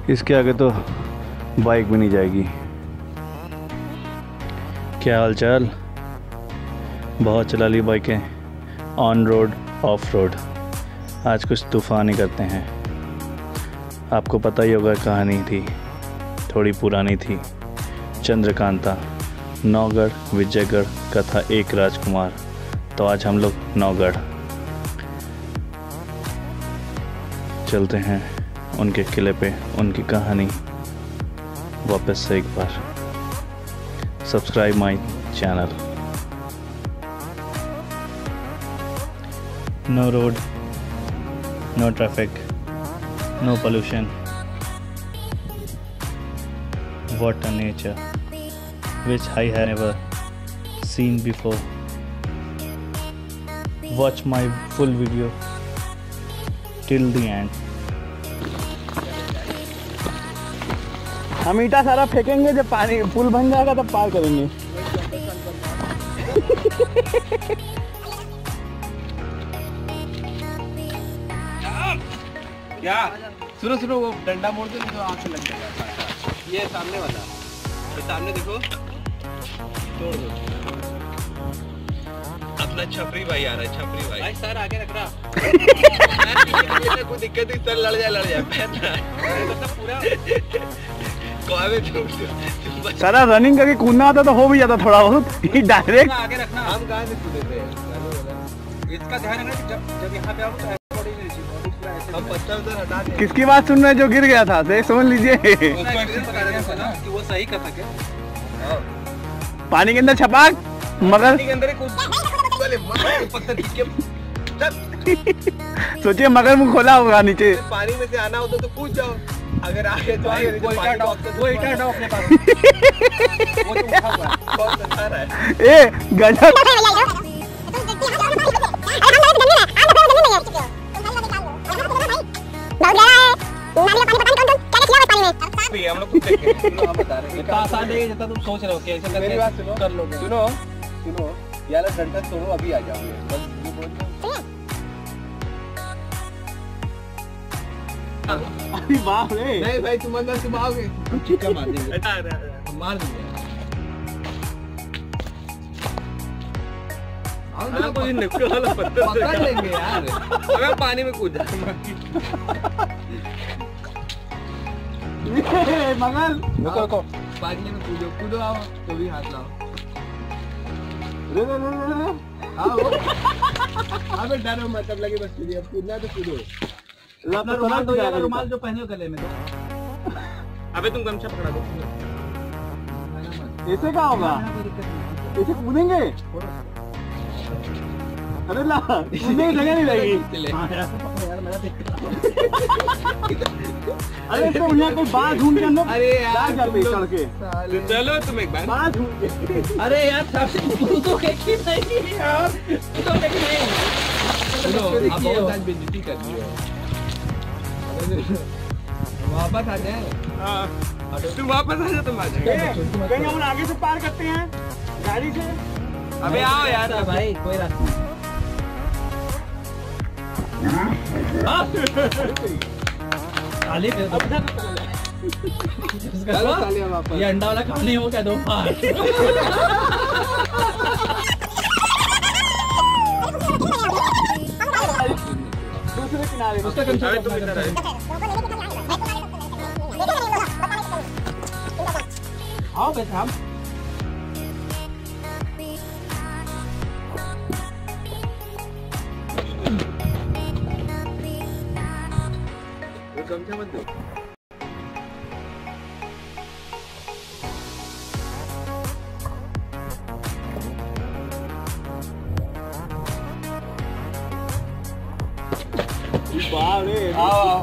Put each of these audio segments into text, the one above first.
इसके आगे तो बाइक भी नहीं जाएगी। क्या हाल चाल? बहुत चला ली बाइकें ऑन रोड ऑफ रोड। आज कुछ तूफ़ान ही करते हैं। आपको पता ही होगा, कहानी थी थोड़ी पुरानी थी। चंद्रकांता, नौगढ़ विजयगढ़ का था एक राजकुमार। तो आज हम लोग नौगढ़ चलते हैं, उनके किले पे, उनकी कहानी वापस से एक बार। Subscribe my channel. No road, no traffic, no pollution. What a nature which I have never seen before. Watch my full video till the end. हम ईटा सारा फेंकेंगे, जब पानी पुल बन जाएगा तब पार करेंगे। क्या? सुनो सुनो, वो डंडा मोड़ दो, तो आंख से लग जाएगा। ये सामने वाला, ये सामने देखो, तोड़ दो। अपना छपरी भाई आ रहा है, छपरी भाई। सर आगे रख रहा। कोई दिक्कत नहीं, सर लड़ जाए पूरा। सारा रनिंग करके कूदना होता तो हो भी जाता थोड़ा बहुत। डायरेक्ट आगे रखना। हम कहाँ से कूदे थे? इसका ध्यान रखना कि जब यहाँ पे आओ हम पत्थर उधर हटा दें। किसकी बात सुन रहे हैं जो गिर गया था? देख समझ लीजिए, कि वो सही कर सके। पानी के अंदर छपाक मगर के अंदर पत्थर सोचिए मगर मुंह खोला होगा नीचे। पानी में से आना होता तो कूद जाओ, अगर आगे तो आगे। वो इटा डाउ अपने पास, वो तो उठा हुआ है, बहुत अच्छा रहा है। ए गजब। हम लोग बता रहे हैं आसान है जितना तुम सोच रहे हो कि ऐसे करके मेरी बात सुनो, कर लोगे। सुनो यार, डंडा तोड़ो, अभी आ जाओगे। बस ये बोल दो। अरे बाप रे। नहीं भाई, तुम अंदर तुम आओगे, हम चिक्का मार देंगे। हम मार देंगे। हम कोई निकल वाला पत्थर पकड़ लेंगे यार। अबे पानी में कूद जा। मगर रुको, पानी में कूदो आओ, तो भी हाथ लाओ। आओ, अबे डरो मत, अब लगे बस कूदिए। अब कूदना तो कूदो। अपना रुमाल दो यार, रुमाल जो पहने हो गले में दो। अबे तुम गमछा पकड़ा दो। ऐसे क्या होगा? ऐसे कूदेंगे? अरे ला, कूदने की जगह नहीं रहेगी। अरे तो यहाँ कोई बाल ढूंढ के हम लोग। अरे यार जाते चढ़ के। चलो तुम एक बार बाल ढूंढ के। अरे यार तो नहीं यार, तो नहीं। आप बहुत आज बेइज्जती कर रही हो। वापस आ जाए। हाँ, तुम वापस आ जाओ, तुम आ जाओ। कहीं हम आगे से पार करते हैं गाड़ी से। अबे आओ यार भाई, कोई रास्ता नहीं। खाली ये अंडा वाला खाली हो क्या? दो पार। दूसरे किनारे उसका आओ बैठ हम। गमछा मत दो। बाप रे। आओ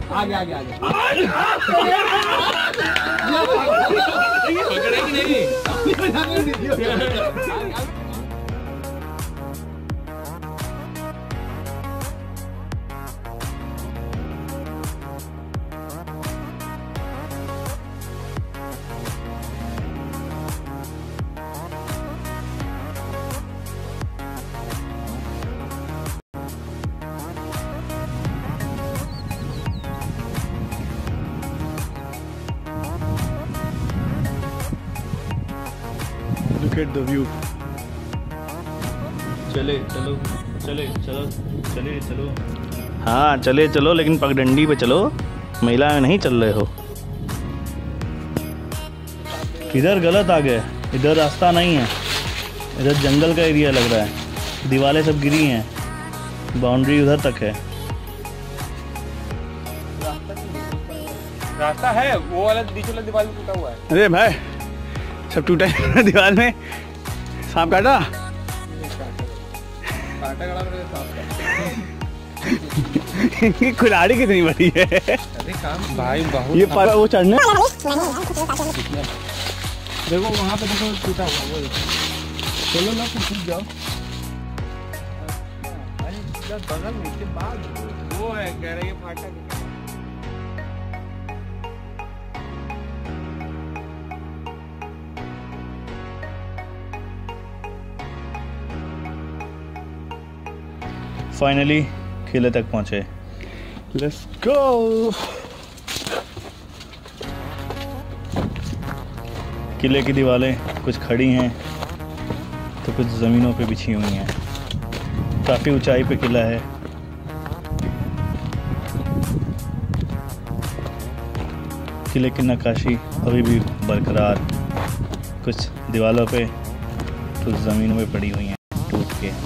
आगे आगे आगे पकड़े कि नहीं? Look at the view. चले चलो चले चलो चले चलो। हाँ चले चलो, लेकिन पगडंडी पे चलो, महिला में नहीं चल रहे हो। इधर गलत आ गए, इधर रास्ता नहीं है, इधर जंगल का एरिया लग रहा है, दीवारें सब गिरी हैं, बाउंड्री उधर तक है। रास्ता है, वो वाला बीच वाला दीवार में टूटा हुआ है। अरे भाई सब टूटा है दीवार में। सांप काटा? काटा गड़ा मेरे सांप इनकी कुल्हाड़ी कितनी बड़ी है। अरे काम भाई बहुत ये पर वो चढ़ने देखो वहाँ पे देखो टूटा हुआ वो चलो ना कूद जाओ। अरे बगल में के बाद वो है कह रहे हैं फाटक। फाइनली किले तक पहुँचे। Let's go. किले की दीवारें कुछ खड़ी हैं तो कुछ ज़मीनों पे बिछी हुई हैं। काफ़ी ऊंचाई पे किला है। किले की नक्काशी अभी भी बरकरार, कुछ दीवारों पे कुछ ज़मीनों पे पड़ी हुई हैं टूट के।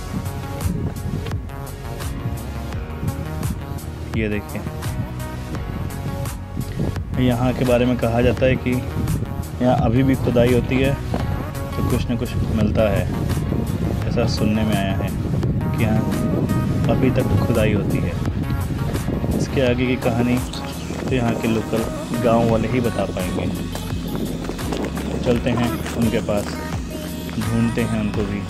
ये देखिए, यहाँ के बारे में कहा जाता है कि यहाँ अभी भी खुदाई होती है तो कुछ न कुछ मिलता है। ऐसा सुनने में आया है कि यहाँ अभी तक खुदाई होती है। इसके आगे की कहानी तो यहाँ के लोकल गांव वाले ही बता पाएंगे। चलते हैं उनके पास, ढूंढते हैं उनको भी।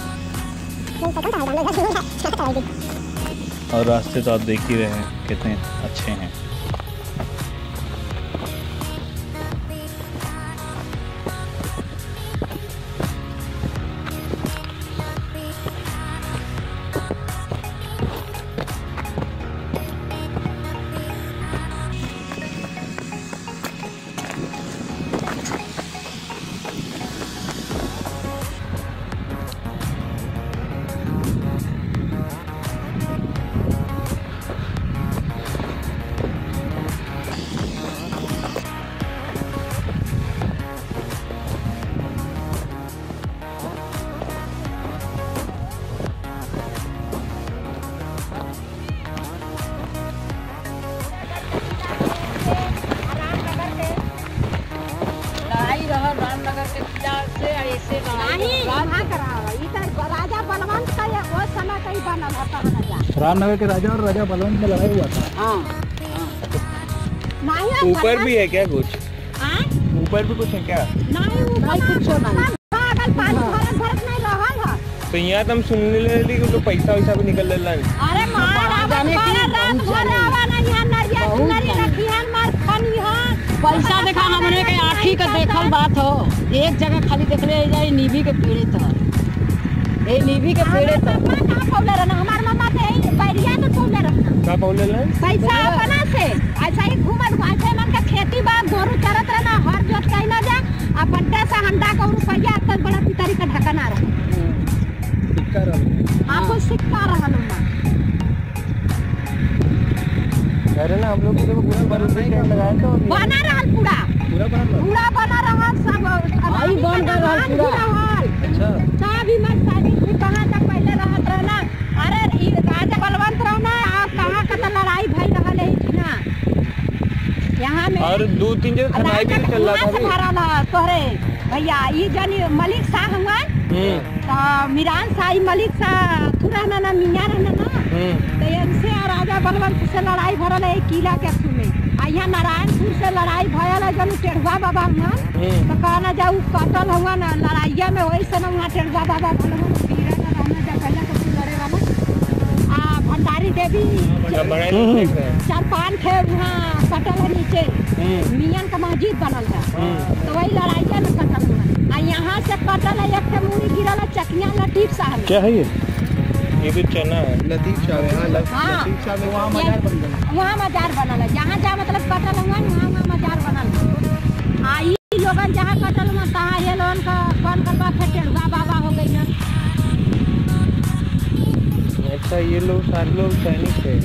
और रास्ते तो आप देख ही रहे हैं कितने अच्छे हैं। रामनगर के राजा और राजा बलवंत में लड़ाई हुआ था। ऊपर भी है क्या कुछ? ऊपर भी कुछ है क्या? तो यहाँ तो हम सुनने लगे कि तो पैसा वैसा भी निकल रहा है। पैसा देखा हमने के आँखी का देखल बात हो। एक जगह खाली देख ले जाए नीबी के पेड़े था, ये नीबी के पेड़े था। हमारे मामा के पैरिया तो पौले रहना का पौले ले पैसा अपना से ऐसा ही घूमत ऐसे मन का खेती बाग गोरू चरत रहना, हर जोत कहीं ना जा अपन से हंडा का रुपया तक बड़ा पितरी का ढकना रहा। सिक्का रहा, हां कुछ सिक्का रहा ना। कह रहे ना हम लोग को पूरा बराबर लगाया तो बना रहा पूरा बना रहा सब आई बन रहा पूरा। अच्छा सब ही मत शादी भी कहां तक पहले रहत रहना। अरे ई राजा बलवंत रहना आप कहां का लड़ाई भई रहल है ना यहां में। और 2-3 जगह खनाई भी चल रहा था भराला तोहरे भैया। ई जनी मलिक शाह हुआ तो मीरान शाह मलिक शाह थुरा ना मियां रहना ना तो इनसे और राजा बलवंत से लड़ाई भरल है किला के थ्रू में। आ यहाँ नारायणपुर से लड़ाई भयल है जब टेढ़ुआ बाबा हुआ तो कहना जाऊ कटल हुआ ना लड़ाइया में, वही से ना वहाँ टेढ़ुआ बाबा भलवन पीड़ा का रहना जब पहले तो लड़े वाला आ भंडारी देवी 4-5 थे वहाँ कटल है नीचे मियन का मस्जिद बनल है, तो वही लड़ाइया में कटल हुआ। आ यहाँ से कटल है एक मूड़ी गिरल है चकिया लतीफ साहब। क्या है ये भी चना है लतीफ शाह है। हाँ लतीफ शाह में वहाँ मजार बन गया। वहाँ मजार बनल है, जहाँ जहाँ मतलब कटल हुआ वहाँ वहाँ मजार बनल है। आ ई लोगन जहाँ कटल हुआ तहाँ ये लोगन का कौन करवा फिर टेढ़ुआ बाबा हो गई है। अच्छा ये लोग सारे लोग सैनिक थे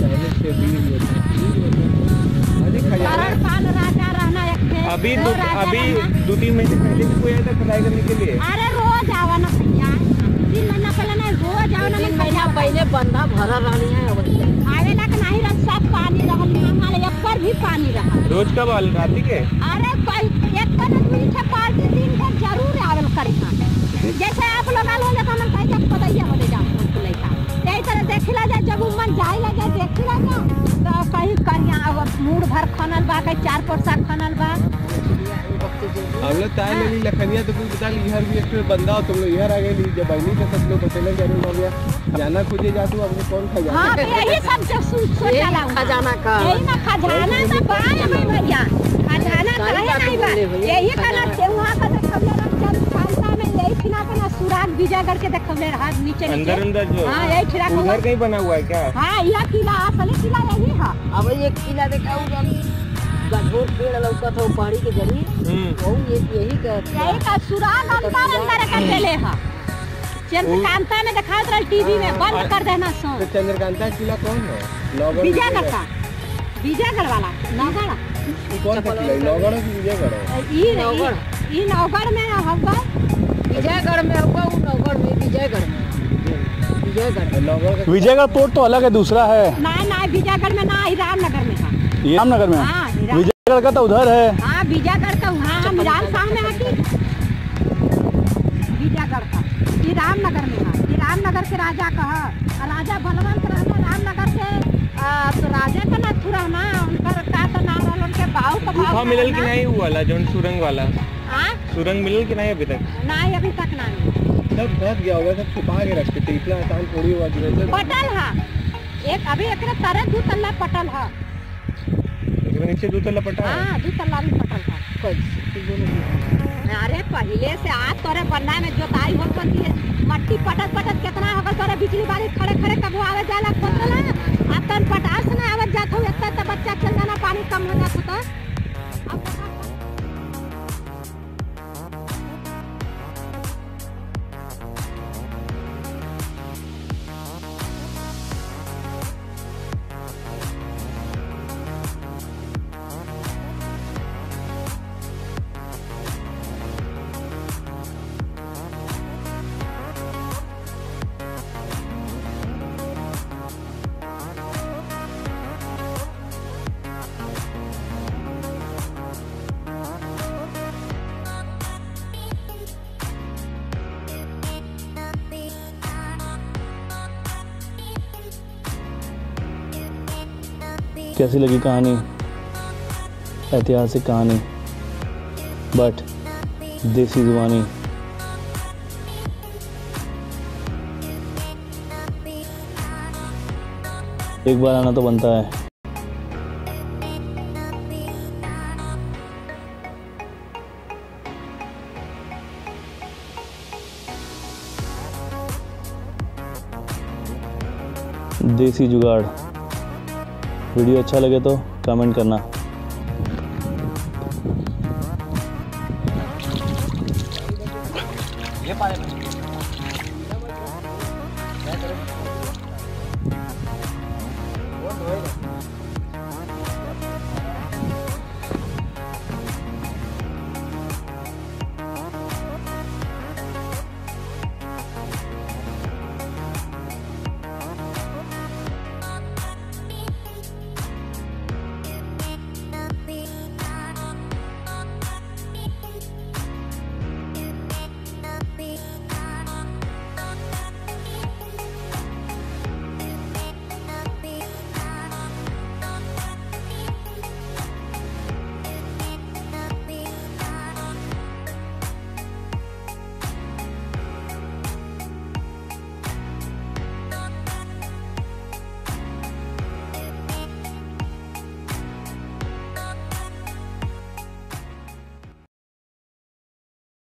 करण पाल राजा रहना एक थे। अभी दो राजा रहना। 2-3 महीने पहले भी कोई आया था खुदाई करने के लिए। अरे रोज आवा ना भैया, 3 महीना पहले नहीं रोज आवा ना। 3 महीना पहले बंदा भरल रहनी है आवे ना नहीं रह सब पानी रहल हमारे ऊपर भी पानी रहा। रोज कब आल रात के? अरे एक मीठे पार्टी दिन भर जरूर आवल करी। जैसे आप लोग आलो ले हमन कह जब पतैया बोले जा लेका यही तरह देखिला जा जब मन जाई लगे देखिला जा तो कहीं करिया अब मूड भर खनल बा कहीं 4 परसा खनल बा। हम लोग ताय ले ली लखनिया तो कुछ बता ली इधर भी एक बंदा हो तुम लोग इधर आ गए ली जब बहनी के सब लोग बतेले जरूर हो गया जाना खोजे जा तू अब कौन खजाना। हां तो यही सब सोचा खजाना का यही ना खजाना तो बाय में भैया खजाना काहे नहीं बा यही खाना वहां का देखले रख खालसा में यही खिना का सुराग विजयगढ़ के देखले हाथ नीचे अंदर जो हां यही खिला उधर कहीं बना हुआ है क्या? हां यह किला असली किला यही है। अब ये किला दिखाऊंगा गढ़ोर पेड़ लौकत हो पहाड़ी के जड़ी वो यही का सुराग अंदर कर देले है। चंद्रकांता में दिखावत रहा टीवी में बंद कर देना सो। तो चंद्रकांता किला कौन है? विजयगढ़ का विजयगढ़ वाला नौगढ़ कौन सा किला नौगढ़ की विजयगढ़ है? ई नौगढ़ में होगा विजयगढ़ में होगा वो नौगढ़ में विजयगढ़ में विजयगढ़ पोर्ट तो अलग है दूसरा है। नहीं विजयगढ़ में ना रामनगर में है। ये रामनगर में हाँ, विजयगढ़ का तो उधर है। हाँ विजयगढ़ का वहाँ मिराल सामने है कि विजयगढ़ का ये रामनगर में है। ये रामनगर के राजा का है राजा बलवंत रहना रामनगर के तो राजा का ना थुरा ना उनका का तो ना रहल उनके बाऊ का गुफा मिलल कि नहीं हुआ वाला जो सुरंग वाला? हां सुरंग मिलल कि नहीं अभी तक? नहीं अभी तक नहीं। सब फंस गया होगा सब छुपा के रखते थे इतना आसान थोड़ी हुआ जैसे पटल है एक अभी एकरे तरह 2 तल्ला पटल है। एकरे नीचे 2 तल्ला पटल है। हां 2 तल्ला में पटल था कोई। अरे पहले से आज तोरे बन्ना में जोताई होत बनती है मट्टी पटत कितना होगा तोरे बिजली बारी खड़े कबो आवे जाला खोदला अब तन पटास ना आवत जात हो इतना तो बच्चा चल जाना पानी कम हो जात तो कैसी लगी कहानी? ऐतिहासिक कहानी बट देसी जुबानी। एक बार आना तो बनता है। देसी जुगाड़। वीडियो अच्छा लगे तो कमेंट करना। ये पाए वो